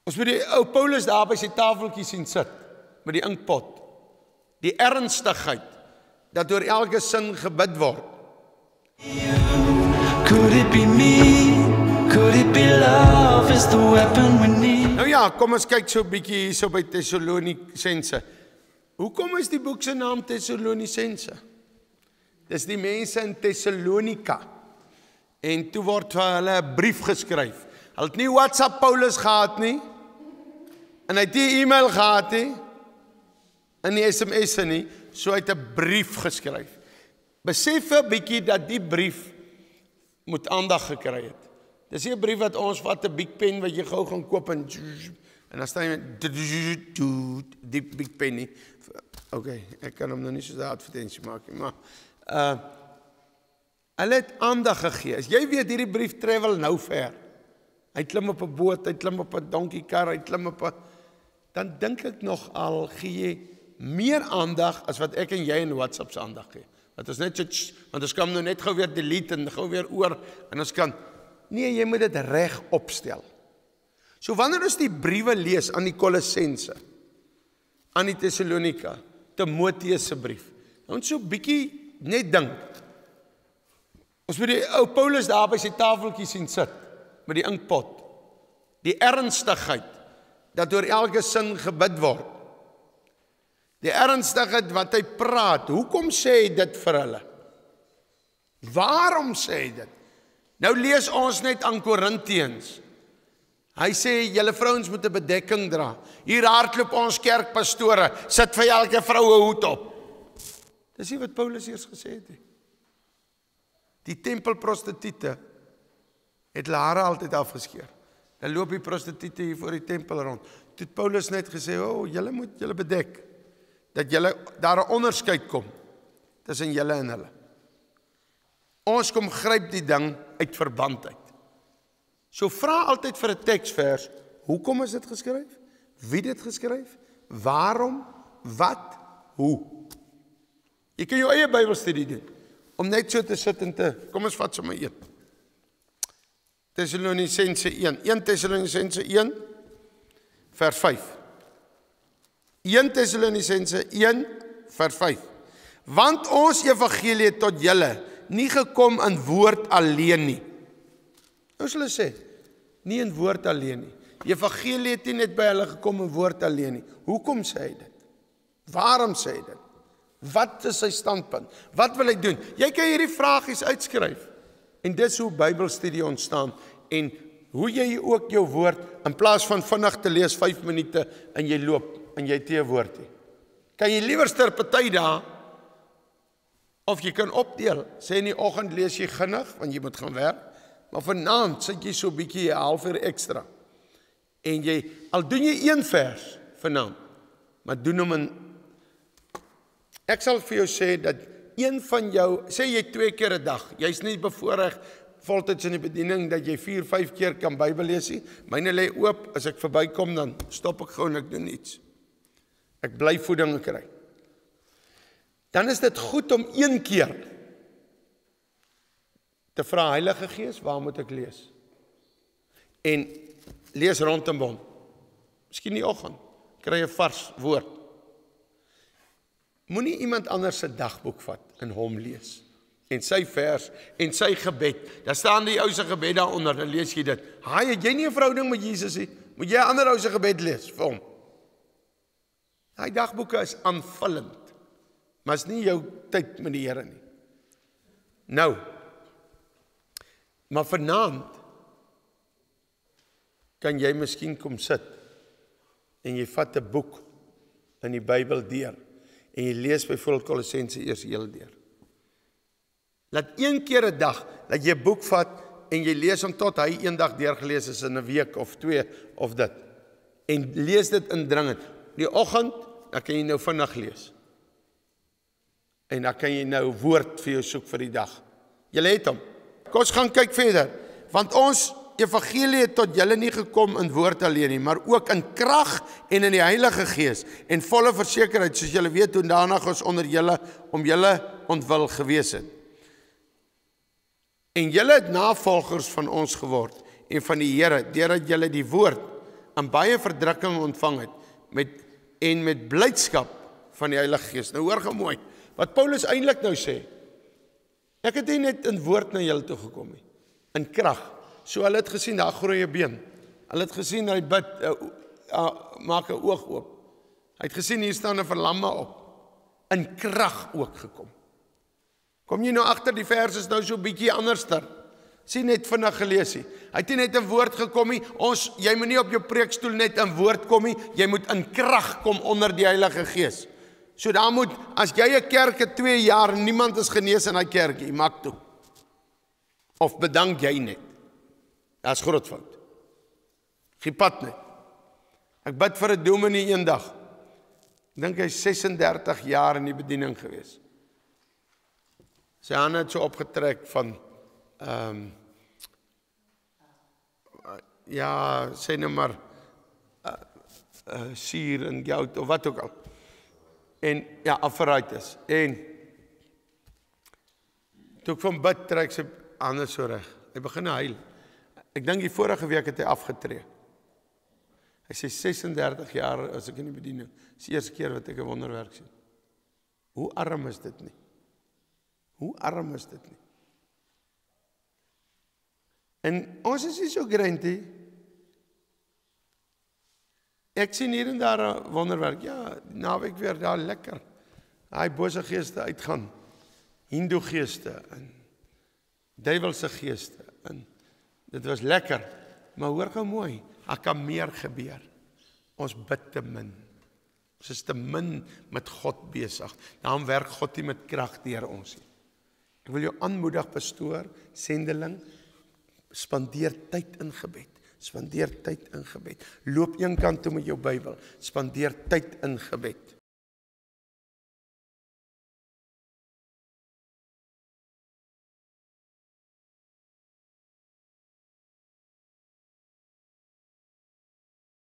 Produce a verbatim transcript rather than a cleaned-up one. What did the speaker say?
Ons moet die ou Paulus daar by sy tafeltjie sien sit, met die inkpot. Die ernstigheid, dat door elke sin gebid word. Could it be me? Could it be love is the weapon we need? Nou ja, kom ons kyk so 'n bietjie hierso by Tessalonisense. Hoekom is die boek se naam Tessalonisense? Dis die mense in Tessalonika. En toe word vir hulle 'n brief geskryf. Hulle het nie WhatsApp Paulus gehad nie. En hy het nie e-mail gehad nie. En nie S M S'e nie. So hy het 'n brief geskryf. Besef 'n bietjie dat die brief moet aandag gekry het. Dis nie 'n brief wat ons vat 'n big pen wat jy gou gaan koop en en dan staan jy met die big pen nie. Okay, ek kan hom nou nie so 'n advertensie maak nie, maar uh hulle het aandag gegee. As jy weet hierdie brief travel nou ver. Hy klim op 'n boot, hy klim op 'n donkiekar, hy klim op 'n dan dink ek nog al gee jy meer aandag as wat ek en jy in WhatsApp se aandag gee. Want ons net so, want ons kan nou net gou weer delete en gou weer oor en ons kan nee, jy moet dit reg opstel. So wanneer ons die briewe lees aan die Kolossense, aan die Tessalonika, Timoteus se brief, ons so bietjie net dink. Ons moet die ou Paulus daar by sy tafeltjie sien sit, met die inkpot. Die ernstigheid, dat door elke sin gebid word. Die ernstigheid wat hy praat, hoekom sê hy dit vir hulle? Waarom sê hy dit? Nou lees ons net aan Korintiërs. Hy sê, julle vrouens moet 'n bedekking dra. Hier hardloop ons kerkpastore, sit vir elke vrou 'n hoed op. Dis nie wat Paulus eers gesê het nie. Die tempelprostituie het hulle hare altyd afgeskeer. Dan loop die prostituie hier voor die tempel rond. Toe het Paulus net gesê, o, oh, julle moet julle bedek. Dat julle daar 'n onderskeid kom tussen julle en hulle. Ons kom gryp die ding uit verband uit. So vra altyd vir 'n teksvers, hoekom is dit geskryf? Wie het dit geskryf? Waarom? Wat? Hoe? Jy kan jou eie Bybelstudie doen, om net so te sit en te, kom ons vat sommer een. Tessalonisense een, een Tessalonisense een, vers vyf. een Tessalonisense een, vers vyf. Want ons evangelie het tot julle nie gekom in woord alleen nie. Nou sal hulle sê, nie in woord alleen nie. Die evangelie het nie net by hulle gekom in woord alleen nie. Hoekom sê hy dit? Waarom sê hy dit? Wat is sy standpunt? Wat wil hy doen? Jy kan hierdie vragies uitskryf. En dis hoe Bybelstudie ontstaan. En hoe jy ook jou woord, in plaas van vinnig te lees vyf minute, en jy loop, en jy het nie 'n woord nie. Kan jy liewerster party daar, of jy kan opdeel, sê in die oggend lees jy vinnig, want jy moet gaan werk, maar vanaand sit jy so 'n bietjie 'n halfuur ekstra. En jy, al doen jy een vers vanaand, maar doen hom in. Ek sal vir jou sê dat een van jou, sê jy twee keer 'n dag, jy's nie bevoorreg voltyds in die bediening dat jy vier, vyf keer kan Bybel lees nie. Myne lê oop, as ek verbykom dan stop ek gou en ek doen iets. Ek bly voeding kry. Dan is dit goed om een keer te vra, Heilige Gees, waar moet ek lees? En lees rondom hom. Miskien die oggend, kry 'n vars woord. Moenie iemand anders se dagboek vat en hom lees. En sy vers, en sy gebed. Daar staan die ou se gebed daaronder, dan lees jy dit. Haai, het jy nie 'n verhouding met Jesus nie? Moet jy 'n ander ou se gebed lees vir hom? Daai dagboeke is aanvullend, maar is nie jou tyd met die Here nie. Nou, maar vanaand kan jy miskien kom sit en jy vat 'n boek in die Bybel deur en jy lees byvoorbeeld Kolossense eers heel deur. Laat een keer 'n dag, dat jy 'n boek vat en jy lees hom tot hy een dag deurgelees is in 'n week of twee of dit. En lees dit indringend. Die oggend, dan kan jy nou vinnig lees. En dan kan jy nou woord vir jou soek vir die dag. Jy het hom. Kom ons gaan kyk verder. Want ons evangelie het tot julle nie gekom in woord alleen nie, maar ook in krag en in die Heilige Gees en volle versekerheid, soos julle weet, toe daarna ons onder julle om julle ontwil gewees het. En julle het navolgers van ons geword en van die Here, deurdat julle die woord aan baie verdrukking ontvang het, met, en met blydskap van die Heilige Gees. Nou hoor gou mooi, wat Paulus eintlik nou sê, ek het nie net in woord na julle toe gekom nie, in krag, so hulle het gesien, daar groei 'n been, hulle het gesien, hy bid, uh, uh, maak 'n oog oop, hy het gesien, hier staan 'n verlamme op, in krag ook gekom. Kom jy nou agter, die vers is nou so bietjie anderster, sien net vinnig gelees nie. Hy het nie net in woord gekom nie, ons, jy moet nie op jou preekstoel net in woord kom nie, jy moet in krag kom onder die Heilige Gees. So daar moet, as jy 'n kerk het twee jaar en niemand is genees in die kerk, jy maak toe. Of bedank jy net. Dat is groot fout. Gee pad net. Ek bid vir 'n dominee eendag. Ek dink hy is sesendertig jaar in die bediening gewees. Sy hande het so opgetrek van um, ja, sê nou maar uh, uh, suur en goud of wat ook al. En ja, arthritis. En toe ek van bid trek sy hande so reg. Hy begin huil. Ek dink die vorige week het hy afgetree. Hy sê sesendertig jaar as ek in die bediening. Dis die eerste keer wat ek 'n wonderwerk sien. Hoe arm is dit nie? Hoe arm is dit nie? En ons is nie so grenty. Ek sien hier en daar 'n wonderwerk. Ja, naweek weer daar lekker. Daai bose geeste uitgaan. Hindoe geeste en duiwelse geeste en dit was lekker. Maar hoor gou mooi, daar kan meer gebeur. Ons bid te min. Ons is te min met God besig. Daarom werk God nie met krag deur ons nie. Ek wil jou aanmoedig, pastoor, sendeling, spandeer tyd in gebed. Spandeer tyd in gebed. Loop een kant toe met jou Bybel. Spandeer tyd in gebed.